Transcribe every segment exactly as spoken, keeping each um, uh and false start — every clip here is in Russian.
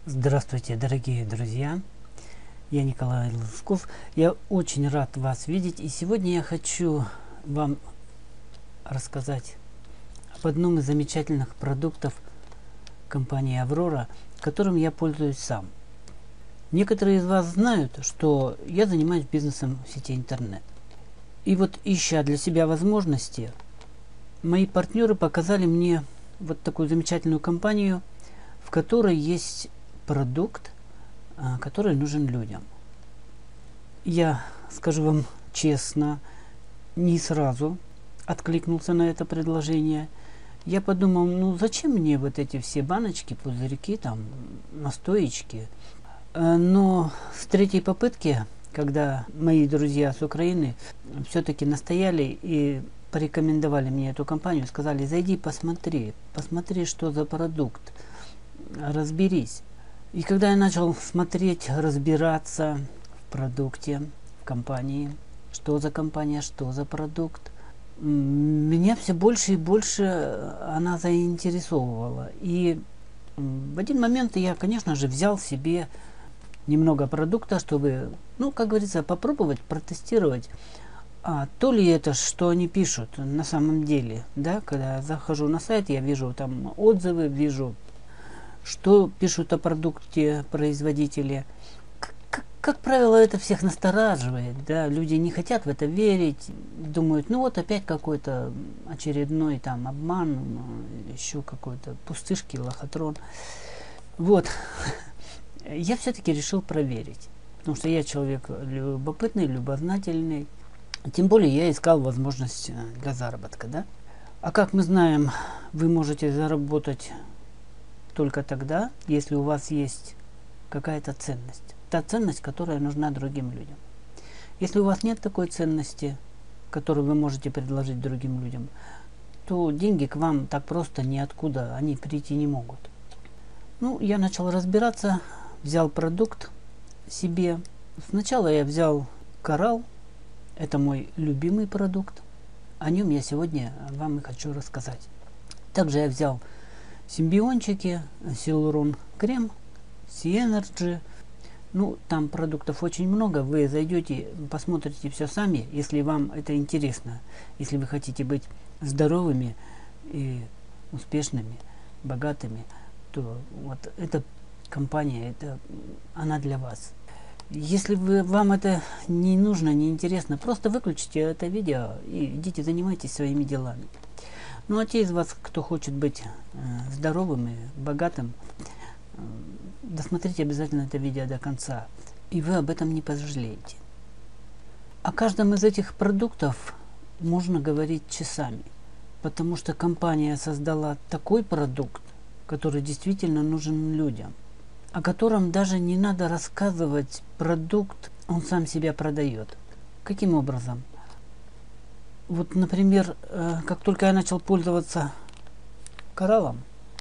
Здравствуйте, дорогие друзья! Я Николай Лусков. Я очень рад вас видеть. И сегодня я хочу вам рассказать об одном из замечательных продуктов компании Аврора, которым я пользуюсь сам. Некоторые из вас знают, что я занимаюсь бизнесом в сети интернет. И вот, ища для себя возможности, мои партнеры показали мне вот такую замечательную компанию, в которой есть продукт, который нужен людям. Я скажу вам честно, не сразу откликнулся на это предложение. Я подумал, ну зачем мне вот эти все баночки, пузырьки, там, настоечки. Но с третьей попытки, когда мои друзья с Украины все-таки настояли и порекомендовали мне эту компанию, сказали: зайди, посмотри, посмотри, что за продукт, разберись. И когда я начал смотреть, разбираться в продукте, в компании, что за компания, что за продукт, меня все больше и больше она заинтересовывала. И в один момент я, конечно же, взял себе немного продукта, чтобы, ну, как говорится, попробовать, протестировать. А то ли это, что они пишут на самом деле, да, когда я захожу на сайт, я вижу там отзывы, вижу, что пишут о продукте производители. Как, как, как правило, это всех настораживает. Да? Люди не хотят в это верить. Думают, ну вот опять какой-то очередной там обман, еще какой-то пустышки, лохотрон. Вот. Я все-таки решил проверить. Потому что я человек любопытный, любознательный. Тем более я искал возможность для заработка. Да? А как мы знаем, вы можете заработать только тогда, если у вас есть какая-то ценность. Та ценность, которая нужна другим людям. Если у вас нет такой ценности, которую вы можете предложить другим людям, то деньги к вам так просто ниоткуда, они прийти не могут. Ну, я начал разбираться, взял продукт себе. Сначала я взял коралл, это мой любимый продукт. О нем я сегодня вам и хочу рассказать. Также я взял симбиончики, Силурон крем, Си-Энерджи. Ну, там продуктов очень много. Вы зайдете, посмотрите все сами, если вам это интересно. Если вы хотите быть здоровыми и успешными, богатыми, то вот эта компания, это, она для вас. Если вы, вам это не нужно, не интересно, просто выключите это видео и идите занимайтесь своими делами. Ну а те из вас, кто хочет быть э, здоровым и богатым, э, досмотрите обязательно это видео до конца, и вы об этом не пожалеете. О каждом из этих продуктов можно говорить часами, потому что компания создала такой продукт, который действительно нужен людям, о котором даже не надо рассказывать. Продукт, он сам себя продает. Каким образом? Вот, например, э, как только я начал пользоваться кораллом,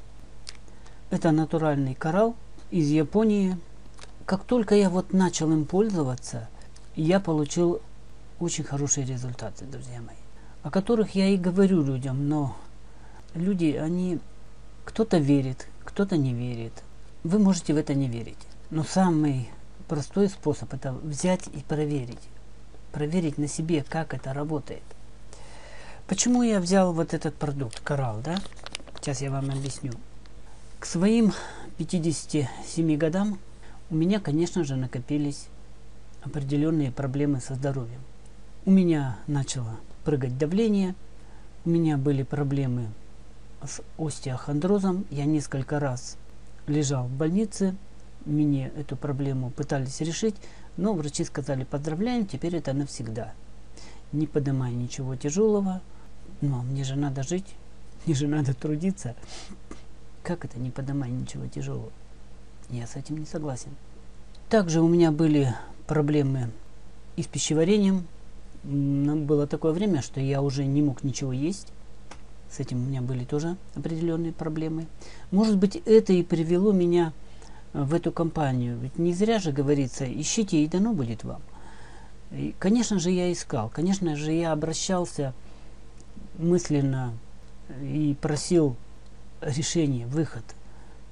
это натуральный коралл из Японии. Как только я вот начал им пользоваться, я получил очень хорошие результаты, друзья мои, о которых я и говорю людям. Но люди, они, кто-то верит, кто-то не верит. Вы можете в это не верить. Но самый простой способ — это взять и проверить. Проверить на себе, как это работает. Почему я взял вот этот продукт, коралл, да? Сейчас я вам объясню. К своим пятидесяти семи годам у меня, конечно же, накопились определенные проблемы со здоровьем. У меня начало прыгать давление, у меня были проблемы с остеохондрозом, я несколько раз лежал в больнице, мне эту проблему пытались решить, но врачи сказали: поздравляем, теперь это навсегда. Не поднимай ничего тяжелого. Но мне же надо жить, мне же надо трудиться. Как это не поднимай ничего тяжелого? Я с этим не согласен. Также у меня были проблемы и с пищеварением. Было такое время, что я уже не мог ничего есть. С этим у меня были тоже определенные проблемы. Может быть, это и привело меня в эту компанию. Ведь не зря же говорится: ищите, и дано будет вам. И, конечно же, я искал. Конечно же, я обращался мысленно и просил решение, выход.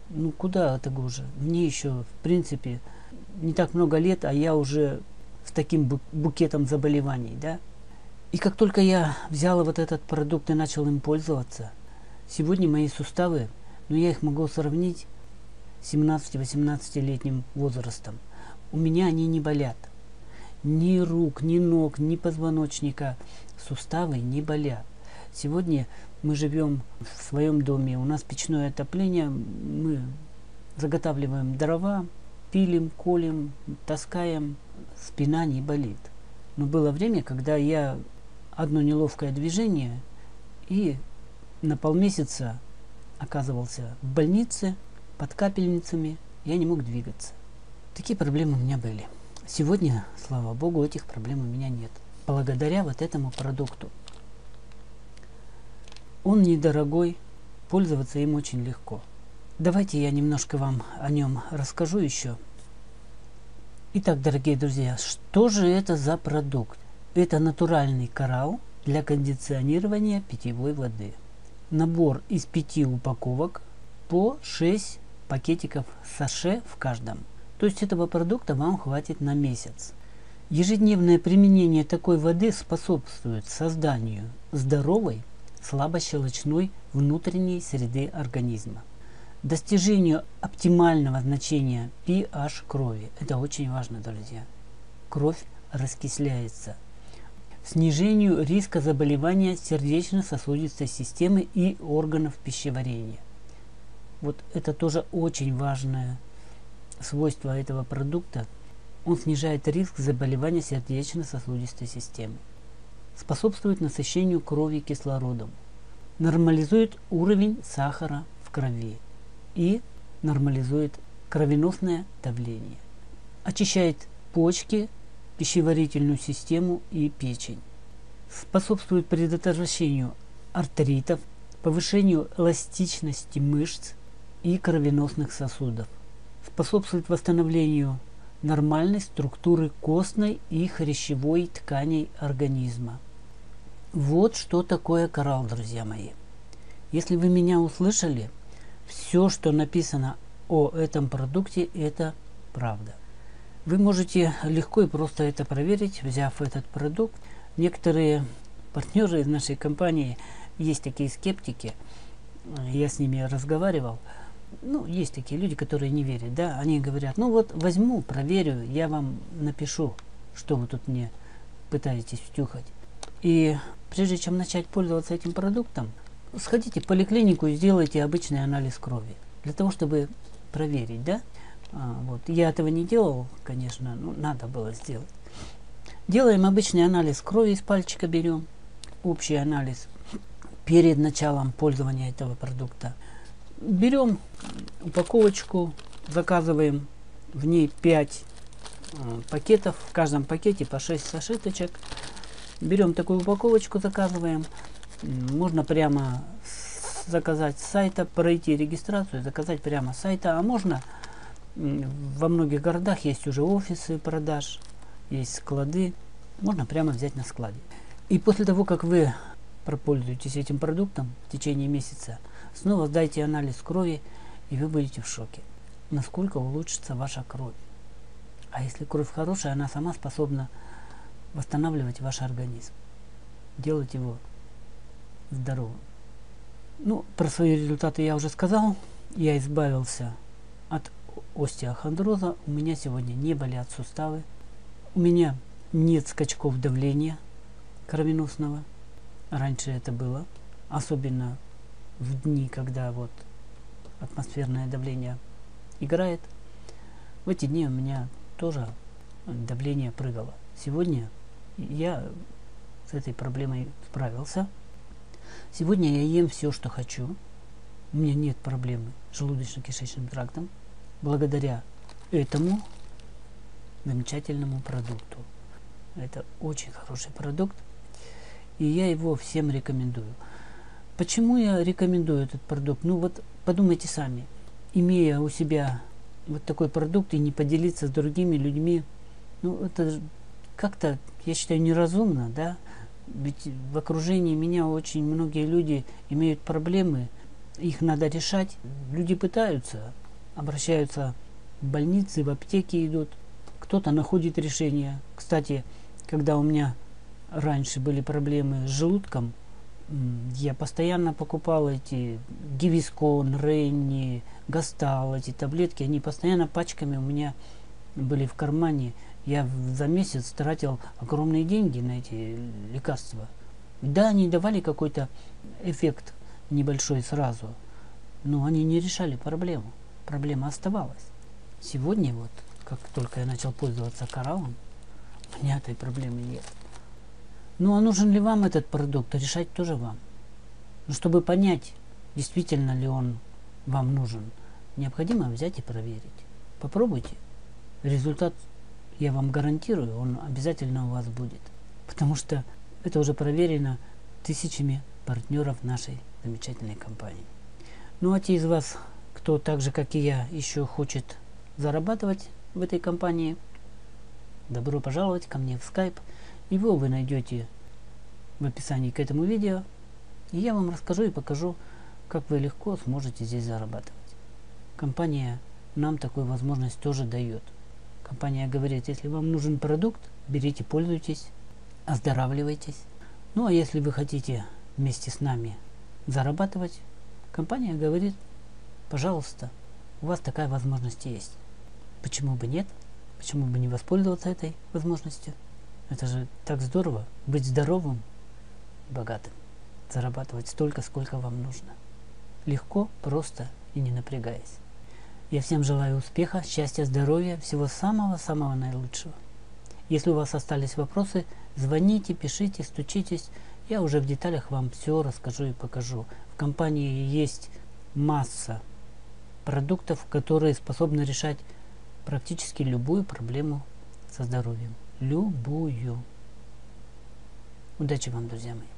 Ну куда это уже? Мне еще, в принципе, не так много лет, а я уже с таким букетом заболеваний, да? И как только я взял вот этот продукт и начал им пользоваться, сегодня мои суставы, ну я их могу сравнить с семнадцати-восемнадцатилетним возрастом. У меня они не болят. Ни рук, ни ног, ни позвоночника. Суставы не болят. Сегодня мы живем в своем доме, у нас печное отопление, мы заготавливаем дрова, пилим, колем, таскаем, спина не болит. Но было время, когда я одно неловкое движение и на полмесяца оказывался в больнице под капельницами, я не мог двигаться. Такие проблемы у меня были. Сегодня, слава богу, этих проблем у меня нет. Благодаря вот этому продукту. Он недорогой, пользоваться им очень легко. Давайте я немножко вам о нем расскажу еще. Итак, дорогие друзья, что же это за продукт? Это натуральный коралл для кондиционирования питьевой воды. Набор из пяти упаковок по шесть пакетиков саше в каждом. То есть этого продукта вам хватит на месяц. Ежедневное применение такой воды способствует созданию здоровой, слабощелочной внутренней среды организма, достижению оптимального значения pH крови. Это очень важно, друзья. Кровь раскисляется. Снижению риска заболевания сердечно-сосудистой системы и органов пищеварения. Вот это тоже очень важное свойство этого продукта. Он снижает риск заболевания сердечно-сосудистой системы. Способствует насыщению крови кислородом. Нормализует уровень сахара в крови. И нормализует кровеносное давление. Очищает почки, пищеварительную систему и печень. Способствует предотвращению артритов, повышению эластичности мышц и кровеносных сосудов. Способствует восстановлению нормальной структуры костной и хрящевой тканей организма. Вот что такое коралл, друзья мои. Если вы меня услышали, все, что написано о этом продукте, это правда. Вы можете легко и просто это проверить, взяв этот продукт. Некоторые партнеры из нашей компании, есть такие скептики, я с ними разговаривал. Ну, есть такие люди, которые не верят, да, они говорят, ну вот возьму, проверю, я вам напишу, что вы тут мне пытаетесь втюхать. И прежде чем начать пользоваться этим продуктом, сходите в поликлинику и сделайте обычный анализ крови, для того, чтобы проверить, да. А, вот. Я этого не делал, конечно, но надо было сделать. Делаем обычный анализ крови, из пальчика берем, общий анализ перед началом пользования этого продукта. Берем упаковочку, заказываем в ней пять э, пакетов, в каждом пакете по шесть сашеточек. Берем такую упаковочку, заказываем. Можно прямо заказать с сайта, пройти регистрацию, заказать прямо с сайта, а можно во многих городах есть уже офисы продаж, есть склады, можно прямо взять на складе. И после того, как вы пропользуетесь этим продуктом в течение месяца, снова сдайте анализ крови, и вы будете в шоке, насколько улучшится ваша кровь. А если кровь хорошая, она сама способна восстанавливать ваш организм, делать его здоровым. Ну, про свои результаты я уже сказал. Я избавился от остеохондроза. У меня сегодня не болят суставы. У меня нет скачков давления кровеносного. Раньше это было. Особенно в дни, когда вот атмосферное давление играет. В эти дни у меня тоже давление прыгало. Сегодня я с этой проблемой справился. Сегодня я ем все, что хочу. У меня нет проблемы с желудочно-кишечным трактом. Благодаря этому замечательному продукту. Это очень хороший продукт. И я его всем рекомендую. Почему я рекомендую этот продукт? Ну вот подумайте сами. Имея у себя вот такой продукт и не поделиться с другими людьми, ну это как-то, я считаю, неразумно, да? Ведь в окружении меня очень многие люди имеют проблемы их надо решать. Люди пытаются, обращаются в больницы, в аптеки идут. Кто-то находит решение. Кстати, когда у меня раньше были проблемы с желудком, я постоянно покупал эти Гивискон, Ренни, Гастал, эти таблетки. Они постоянно пачками у меня были в кармане. Я за месяц тратил огромные деньги на эти лекарства. Да, они давали какой-то эффект небольшой сразу, но они не решали проблему. Проблема оставалась. Сегодня вот, как только я начал пользоваться кораллом, у меня этой проблемы нет. Ну а нужен ли вам этот продукт, решать тоже вам. Но чтобы понять, действительно ли он вам нужен, необходимо взять и проверить. Попробуйте. Результат, я вам гарантирую, он обязательно у вас будет. Потому что это уже проверено тысячами партнеров нашей замечательной компании. Ну а те из вас, кто так же, как и я, еще хочет зарабатывать в этой компании, добро пожаловать ко мне в Skype. Его вы найдете в описании к этому видео. И я вам расскажу и покажу, как вы легко сможете здесь зарабатывать. Компания нам такую возможность тоже дает. Компания говорит, если вам нужен продукт, берите, пользуйтесь, оздоравливайтесь. Ну а если вы хотите вместе с нами зарабатывать, компания говорит, пожалуйста, у вас такая возможность есть. Почему бы нет? Почему бы не воспользоваться этой возможностью? Это же так здорово, быть здоровым, богатым, зарабатывать столько, сколько вам нужно. Легко, просто и не напрягаясь. Я всем желаю успеха, счастья, здоровья, всего самого-самого наилучшего. Если у вас остались вопросы, звоните, пишите, стучитесь. Я уже в деталях вам все расскажу и покажу. В компании есть масса продуктов, которые способны решать практически любую проблему со здоровьем. Любую. Удачи вам, друзья мои.